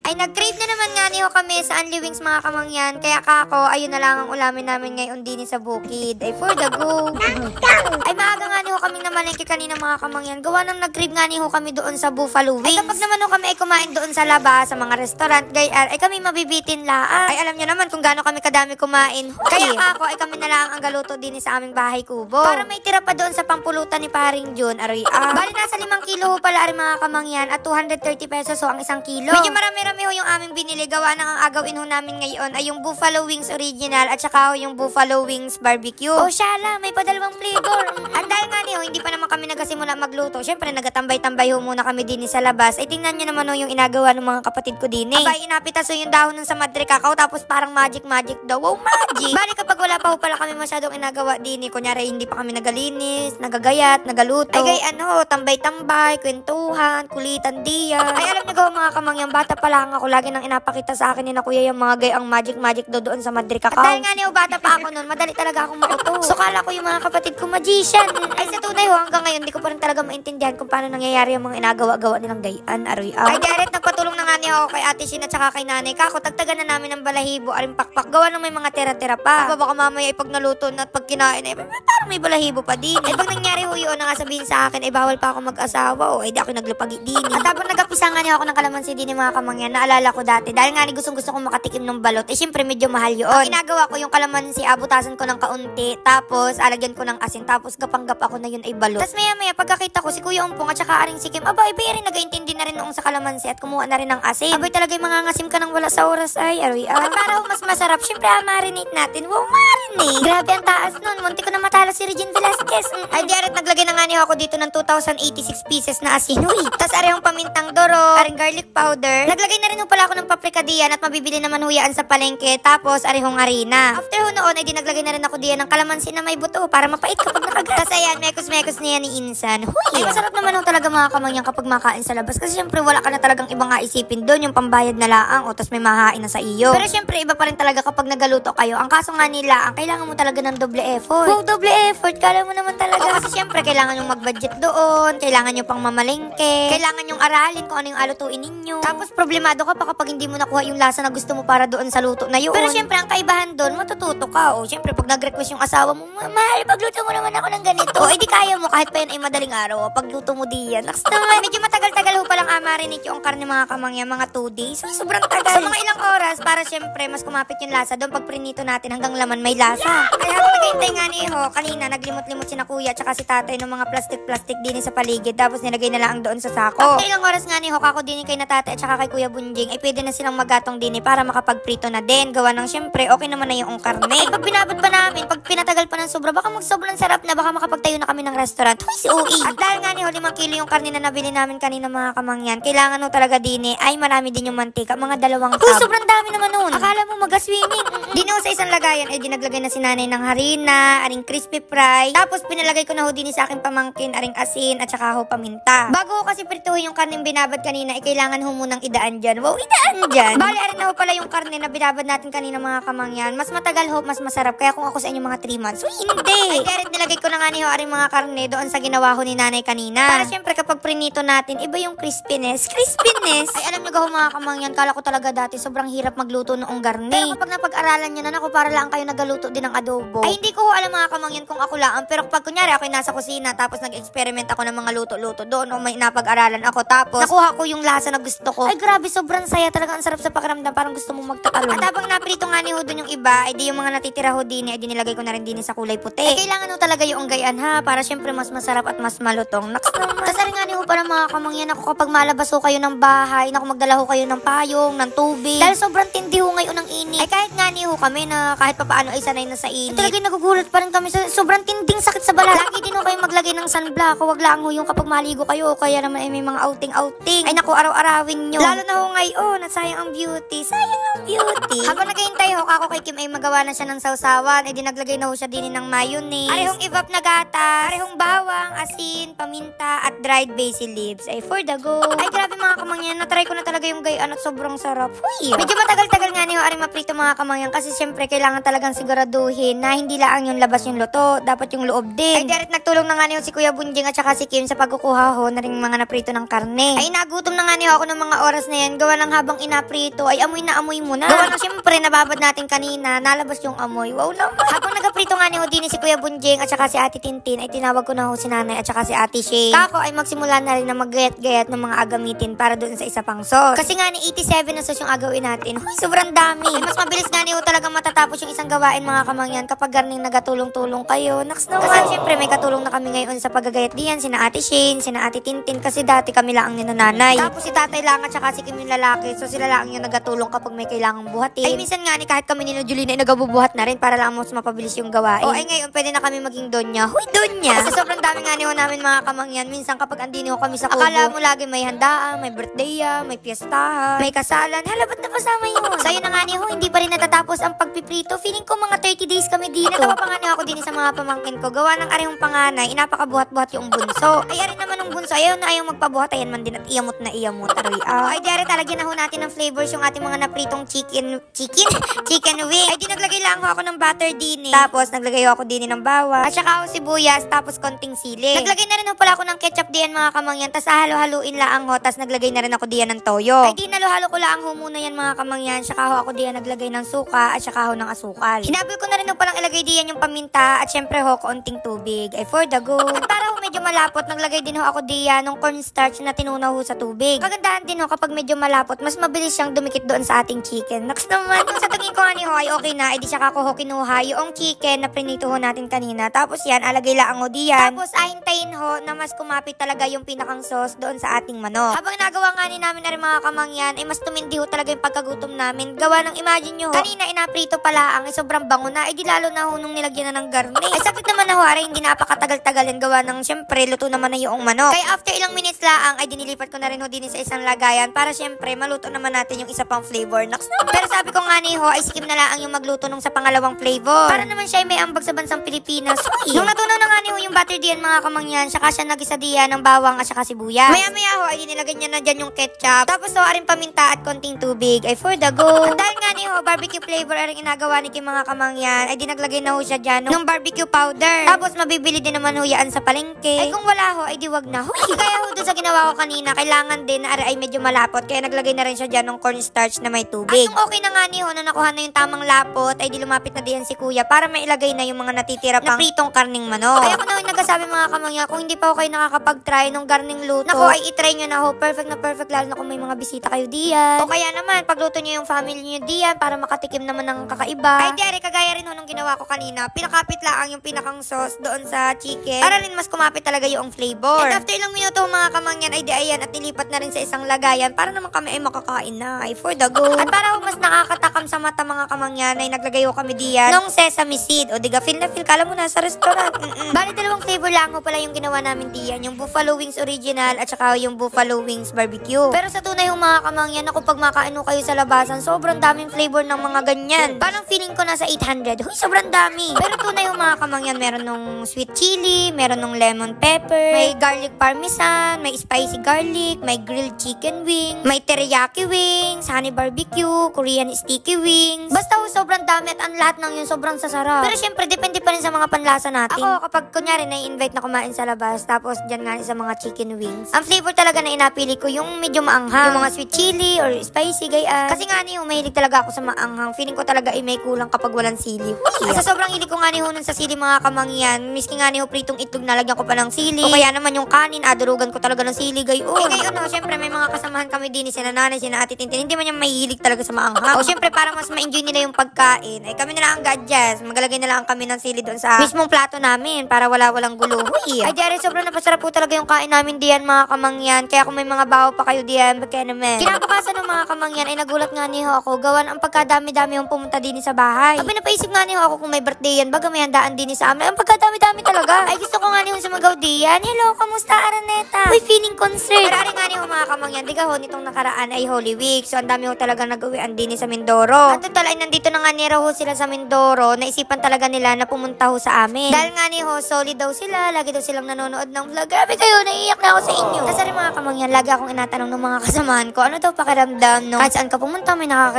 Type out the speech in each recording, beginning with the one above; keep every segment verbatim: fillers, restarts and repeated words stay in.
Ay, nag-crave na naman nga niyo kami sa Unli Wings mga kamangyan. Kaya kako, ayun na lang ang ulamin namin ngayon din sa bukid. Ay, for the go. Ay, maaga nga niyo kami namalengke kanina mga kamangyan. Gawa nang nag-crave nga niyo kami doon sa Buffalo Wings. Ay, kapag naman no, kami ay kumain doon sa labas, sa mga restaurant, gayar, ay kami mabibitin laan. Ay, alam niyo naman kung gaano kami kadami kumain. Kaya kako, ay kami na lang ang galuto din sa aming bahay kubo. Para may tira pa doon sa pampulutan ni paring Jun. Aroy, ah. Bali, nasa limang kilo ho pala rin mga kamangyan at two hundred thirty pesos ho ang isang kilo. Medyo marami-rami ho yung aming binili. Gawa na ang agawin ho namin ngayon ay yung Buffalo Wings Original at saka ho yung Buffalo Wings Barbecue. Oh, shala, may padalawang flavor. At dahil nga niyo, hindi pa naman kami nagsimula magluto. Syempre, nagatambay-tambay ho muna kami din sa labas. Ay, tingnan nyo naman ho yung inagawa ng mga kapatid ko din eh. Abay, inapitas ho yung dahon ng sa madre kakao tapos parang magic-magic daw. Wow, magic! Bali, kapag wala pa ho pala kami masyadong inagawa din eh. Kunyari, hindi pa kami nagalinis, nagagayat, nagaluto. Ay, gay, ano, tambay-tambay, kwentuhan, kulitan diya. Ay, alam niyo mga kamangyan, bata pa lang ako, lagi nang inapakita sa akin ni na kuya yung mga gayang magic-magic do doon sa Madre Cacao. At dahil nga niyo, bata pa ako noon, madali talaga akong mauto. So, kala ko yung mga kapatid ko magician. Ay, sa tunay ho, hanggang ngayon, di ko pa rin talaga maintindihan kung paano nangyayari yung mga inagawa-gawa nilang gayan, aroy ah. Ay, direct, nagpatulong na nga niya ako kay Ate Shin at saka kay Nanay Kako. Tagtagan na namin ng balahibo, aring pakpak. Gawa nang may mga tira-tira pa. Aba, baka mamaya ay pag naluto na at pag kinain ay parang may balahibo pa din. Ay, pag nangyari ho yun, ang sabihin sa akin, ay bawal pa ako mag-asawa o ay di ako naglupagi din. At habang nagapisa nga niya ako ng kalamansi din mga kamangyan, naalala ko dati, dahil nga ni gustong gusto kong makatikim ng balot, eh syempre medyo mahal yun. Ang ginagawa ko yung kalamansi, abutasan ko ng kaunti, tapos alagyan ko ng asin, tapos gapanggap ako na yun ay balot. Tapos maya maya, pagkakita ko si Kuya Umpong at saka Aring Sikim, aba, iba rin nagaintindi na rin noong sa kalamansi at kumuha na rin ng asin. Abay talaga yung mga ngasim ka ng wala sa oras ay, aroy ah. At para ho mas masarap, syempre ah, marinate natin. Wow, marinate! Grabe ang taas nun, munti ko na matalo si Regine Velasquez. Mm. Ay, direct naglagay na nga niyo ako dito ng two thousand eighty-six pieces na asin. Uy! Tapos arehong pamintang doro, aring garlic powder. Naglagay na rin ho pala ako ng paprika diyan at mabibili naman ho yan sa palengke. Tapos arehong harina. After ho noon ay dinaglagay na rin ako diyan ng kalamansi na may buto para mapait kapag nakagat. Tapos ayan, mekos-mekos niya ni Insan. Huy! Ay, masarap naman ho talaga mga kamangyan kapag makain sa labas. Kasi syempre wala ka na talagang ibang isipin doon. Yung pambayad na laang o tapos may mahain na sa iyo. Pero syempre iba pa rin talaga kapag nagaluto kayo. Ang kaso nga nila, ang kailangan mo talaga ng doble effort. Wow, doble effort. Kala mo naman talaga. O, kasi syempre kailangan yung mag-budget doon. Kailangan yung pang mamalengke. Kailangan yung aralin kung ano yung alutuin ninyo. Tapos problemado ka pa kapag hindi mo nakuha yung lasa na gusto mo para doon sa luto na yun. Pero syempre ang kaibahan doon, matututo ka. O syempre pag nag-request yung asawa mo, mahal, pagluto mo naman ako ng ganito. O edi kaya mo kahit pa yun ay madaling araw. Pagluto mo diyan. Naks naman, medyo matagal-tagal ho palang amarinate yung karne mga kamangyan, mga two days. So, sobrang tagal. So mga ilang oras para syempre mas kumapit yung lasa doon pag prinito natin hanggang laman may lasa. Kaya habang naghihintay nga ni Ho, kanina naglimot-limot si na kuya tsaka si tatay ng mga plastic-plastic din sa paligid tapos nilagay na lang doon sa sako. After ilang oras nga ni Ho, kako din kay na tatay at tsaka kay Kuya Bunjing ay pwede na silang magatong din para makapagprito na din. Gawa ng syempre okay naman na yung karne. Ay, pag binabot pa namin, pag pinatagal pa ng sobra, baka magsobrang sarap na, baka makapagtayo na kami ng restaurant. Huy, si O E. At dahil nga ni Ho, limang kilo yung karne na nabili namin kanina mga kamangyan, kailangan ho talaga din ay marami din yung mantika, mga dalawang tab. Oh, sobrang dami naman nun. Akala mo mag-swimming. Di na ho sa isang lagayan ay dinaglagay na si nanay ng harina, aring crispy fry, tapos pinalagay ko na ho din sa aking pamangkin, aring asin at saka ho paminta. Bago ho kasi prituhin yung karne binabad kanina, ay kailangan ho munang idaan dyan. Wow, idaan dyan. Bali, arin na ho pala yung karne na binabad natin kanina mga kamangyan. Mas matagal ho, mas masarap. Kaya kung ako sa inyo mga three months, uy, hindi. Ay, direct nilagay ko na nga ni ho aring mga karne doon sa ginawa ho ni nanay kanina. Para syempre kapag prinito natin, iba yung crispiness. Crispiness. Ay, alam nyo ga ho mga kamangyan, kala ko talaga dati sobrang hirap magluto noong garne. Pero kapag napag-aralan nyo na, ako para lang kayo nagaluto din ng adobo. Ay, hindi ko ho alam mga kamangyan kung ako lang. Pero kapag kunyari ako nasa kusina, tapos nag-experiment ako ng mga luto-luto doon, o may napag-aralan ako, tapos nakuha ko yung lasa na gusto ko. Ay, grabe, sobrang saya talaga. Ang sarap sa pakiramdam, parang gusto mong magtatalon. At habang naprito nga ni ho doon yung iba, ay di yung mga natitira ho din, ay di nilagay ko na rin din sa kulay puti. Ay, kailangan ho talaga yung gayan ha, para syempre mas masarap at mas malutong. Naks naman. Tapos nga ni ho para mga kamangyan, ako kapag malabas ho kayo ng bahay, naku magdala ho kayo ng payong, ng tubig. Dahil sobrang tindi ho ngayon ng init. Ay kahit nga ni ho kami na kahit papaano ay sanay na sa init. Ay, talagang nagugulat pa rin kami sa sobrang tinding sakit sa balat. Lagi din ho kayo maglagay ng sunblock. Huwag lang ho yung kapag maligo kayo o kaya naman ay may mga outing-outing. Ay naku, araw-arawin nyo. Lalo na ho ngayon at sayang ang beauty. Sayang ang beauty. Habang naghihintay ho, ako kay Kim ay magawa na siya ng sausawan. Ay di naglagay na ho siya din ng mayonnaise. Arehong evap na gatas. Arehong bawang, asin, paminta at dried basil leaves. Ay for the go. Ay grabe mga kamangyan, natry ko na talaga yung gayaan at sobrang sarap. Huy! Medyo matagal-tagal nga niyo ari maprito mga kamangyan kasi syempre kailangan talagang siguraduhin na hindi lang yung labas yung luto. luto, dapat yung loob din. Ay direct nagtulong na nga niyo si Kuya Bunjing at saka si Kim sa pagkukuha ho na rin mga naprito ng karne. Ay nagutom na nga niyo ako ng mga oras na yan. Gawa ng habang inaprito ay amoy na amoy mo na. Gawa ng syempre nababad natin kanina, nalabas yung amoy. Wow naman. Habang nagaprito nga niyo din si Kuya Bunjing at saka si Ate Tintin ay tinawag ko na ho si Nanay at saka si Ate Shay. Kako ay magsimula na rin na maggayat-gayat ng mga agamitin para doon sa isa pang sauce. Kasi nga ni eighty-seven na sauce yung agawin natin. Huy, sobrang dami. Ay, mas mabilis nga niyo talaga matatapos yung isang gawain mga kamangyan kapag garning nagatulong-tulong kayo. Naks naman. Kasi syempre may katulong na kami ngayon sa paggagayat diyan. Sina Ate Shane, sina Ate Tintin kasi dati kami lang ni nanay. Tapos si Tatay lang at saka si Kim yung lalaki. So sila lang yung nagatulong kapag may kailangang buhatin. Ay minsan nga ni kahit kami ni Julina ay nagabubuhat na rin para lang mas mapabilis yung gawain. O ay ngayon pwede na kami maging donya. Huy, donya! Kasi sobrang dami nga niyo namin mga kamangyan. Minsan kapag andiniho kami sa kubo, akala mo lagi may handaan, may birthday, may piyestahan, may kasalan. Hala, ba't napasama yun? So yun na nga niyo, hindi pa rin natatapos ang pagpiprito. Feeling ko mga thirty days kami dito. Natawa pa nga niyo ako din sa mga pamangkin ko. Gawa ng arehong panganay, inapakabuhat-buhat yung bunso. Ay, arin naman ng bunso, ayaw na ayaw magpabuhat. Ayan man din at iyamot na iyamot. Aroy, ah. Ay, diari talagyan na ho natin ng flavors yung ating mga napritong chicken, chicken? Chicken wing. Ay, di naglagay lang ho ako ng butter din eh. Tapos, naglagay ho ako din ng bawang. At saka ho sibuyas, tapos konting sili. Naglagay na rin ho pala ako ng ketchup diyan mga kamangyan. Tapos, halo-haluin lang ho. Tapos, naglagay na rin ako diyan ng toyo. Ay, di nalo-halo ko lang ho muna yan mga kamangyan. Saka ho ako diyan naglagay ng suka at saka ho ng asukal. Hinabil ko na rin ho palang ilagay diyan yung paminta at syempre ho, konting tubig. Ay, for the go. At para ho medyo malapot, naglagay din ho ako diyan ng cornstarch na tinunaw ho sa tubig. Kagandahan din ho kapag medyo malapot, mas mabilis siyang dumikit doon sa ating chicken. Naks naman, kung sa tingin ko nga ni ho ay okay na, edi saka ko ho kinuha yung chicken na prinito ho natin kanina. Tapos yan, alagay lang ho diyan. Tapos ahintayin ho na mas kumapit talaga yung pinakang sauce doon sa ating manok. Habang nagawa nga ni namin na rin mga kamangyan, ay mas tumindi ho talaga yung pagkagutom namin. Gawa ng imagine nyo ho, kanina inaprito pala ang ay sobrang bango na, edi lalo na ho nung nilagyan na ng garne. Ay sakit naman na ho, aray, hindi napakatagal-tagalin gawa ng syempre luto naman na yung manok. Kaya after ilang minutes lang ay dinilipat ko na rin ho din sa isang lagayan para syempre maluto naman natin yung isa pang flavor. Naks naman. Pero sabi ko nga ni ho ay sikip na lang yung magluto nung sa pangalawang flavor. Para naman siya ay may ambag sa bansang Pilipinas. Uy. Nung natunaw na nga ni ho yung butter diyan mga kamangyan, saka siya nagisa diyan ng bawang at saka sibuyas. Maya maya ho ay dinilagay niya na dyan yung ketchup. Tapos ho aring paminta at konting tubig ay for the go. At dahil nga ni ho barbecue flavor aring inagawa ni Kim mga kamangyan ay dinaglagay na ho siya dyan ng barbecue powder. Tapos mabibili din naman ho yan sa palengke. Ay kung wala ho ay diwag na ho. Kaya ho dun sa ginawa ko kanina kailangan din na ay medyo malapot kaya naglagay na rin siya dyan ng cornstarch na may tubig. At nung okay na nga ni ho na nakuha na yung tamang lapot ay di lumapit na diyan si kuya para may ilagay na yung mga natitira pang pritong karning manok. Kaya ako na yung nagsasabi mga kamangyan kung hindi pa ho kayo nakakapag-try ng garning luto, naku ay itry nyo na ho. Perfect na perfect lalo na kung may mga bisita kayo diyan. O kaya naman pagluto nyo yung family nyo diyan para makatikim naman ng kakaiba. Ay diari kagaya rin ho nung ginawa ko kanina. Pinakapit lang yung pinakang sauce doon sa chicken para rin mas kumapit talaga yung flavor. And after ilang minuto mga kamangyan ay di ayan at nilipat na rin sa isang lagayan para naman kami ay makakain na ay for the go. At para ho mas nakakatakam sa mata mga kamangyan ay naglagay ho kami diyan ng sesame seed. O diga feel na feel kala mo nasa restaurant. Mm -mm. Bali dalawang flavor lang ho pala yung ginawa namin diyan. Yung buffalo wings original at saka yung buffalo wings barbecue. Pero sa tunay yung mga kamangyan ako pag makain ho kayo sa labasan sobrang daming flavor ng mga ganyan. Parang feeling ko nasa eight hundred. Huy sobrang dami. Pero tunay yung mga kamangyan meron nung sweet chili, meron nung lemon pepper, may garlic parmesan, may spicy garlic, may grilled chicken wings, may teriyaki wings, honey barbecue, Korean sticky wings. Basta ho sobrang dami at ang lahat ng yun sobrang sasarap. Pero syempre depende pa rin sa mga panlasa natin. Ako kapag kunyari na-invite na kumain sa labas tapos dyan nga sa mga chicken wings, ang flavor talaga na inapili ko yung medyo maanghang. Yung mga sweet chili or spicy gayaan. Kasi nga niyo mahilig talaga ako sa maanghang. Feeling ko talaga ay may kulang kapag walang sili. Yeah. Sa sobrang hilig ko nga niyo nun sa sili mga kamangyan, miski nga niyo pritong itlog nalagyan ko pa ng sili. O kaya naman yung kanin, adurugan ko talaga ng sili gayon. Eh gayon no, syempre may mga kasamahan kami din, sina nanay, sina ate Tintin. Hindi man yung mahilig talaga sa maanghang. O syempre para mas ma-enjoy nila yung pagkain, ay kami na lang ang gadgets. Magalagay na lang kami ng sili doon sa mismong plato namin para wala-walang gulo. Huy. Ay diyan sobrang napasarap po talaga yung kain namin diyan mga kamangyan. Kaya kung may mga baho pa kayo diyan, kaya naman. Kinabukasan ng mga kamangyan ay nagulat nga niyo ako. Gawan ang pagkadami-dami yung pumunta din sa bahay. Abi napaisip nga niyo ako kung may birthday yan, baga may handaan din sa amin. Ang pagkadami-dami talaga. Ay gusto ko nga niyo sumagaw diyan. Hello, kamusta Araneta? Uy, feeling concerned. Pero nga niyo mga kamangyan, di ka ho nitong nakaraan ay Holy Week. So ang dami ho talaga nag-uwian din sa Mindoro. At total ay nandito na nga nira ho sila sa Mindoro. Naisipan talaga nila na pumunta ho sa amin. Dahil nga ni ho, solid daw sila. Lagi daw silang nanonood ng vlog. Grabe kayo, naiiyak na ako sa inyo. Kasi rin mga kamangyan, lagi akong inatanong ng mga kasamahan ko, ano daw pakiramdam no? Kahit saan ka pumunta, may nakakilala sa iyo.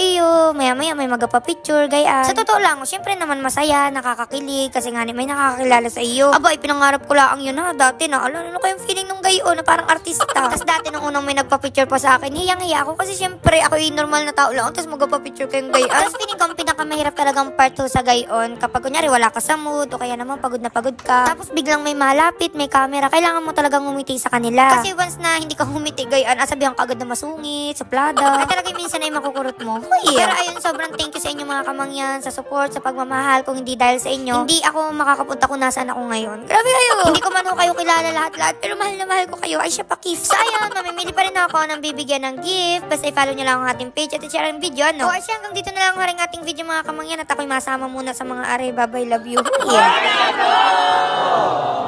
iyo. Maya-maya may magpa-picture, gayaan. Sa totoo lang, syempre naman masaya, nakakakilig, kasi nga may nakakakilala sa iyo. Aba, ipinangarap ko lang yun ha. Dati na, alam, ano kayong feeling nung gayon na parang artista. Tapos dati nung unang may nagpa-picture pa sa akin, hiyang-hiya ako kasi syempre ako yung normal na tao lang. Tapos magpa-picture kayong gayon. Tapos feeling ko ang pinakamahirap talagang part two sa gayon, kapag kunyari wala ka sa mood o kaya naman pagod na pagod ka. Tapos biglang may malapit, may camera, kailangan mo talagang ngumiti sa kanila. Kasi once na hindi ka humiti gayon, asabihan ka agad na masungit, suplada. At talaga minsan ay makukurot mo. Uy, pero ayun, sobrang thank you sa inyo mga kamangyan, sa support, sa pagmamahal. Kung hindi dahil sa inyo, hindi ako makakapunta kung nasaan ako ngayon. Grabe kayo! Hindi ko man ho kayo kilala lahat-lahat, pero mahal na mahal ko kayo. Ay, siya pa gift. So ayun, mamimili pa rin ako ng bibigyan ng gift. Basta i-follow nyo lang ang ating page at i-share ang video, no? O ay siya, hanggang dito na lang ang haring ating video mga kamangyan at ako'y masama muna sa mga are. Bye-bye, love you. Yeah.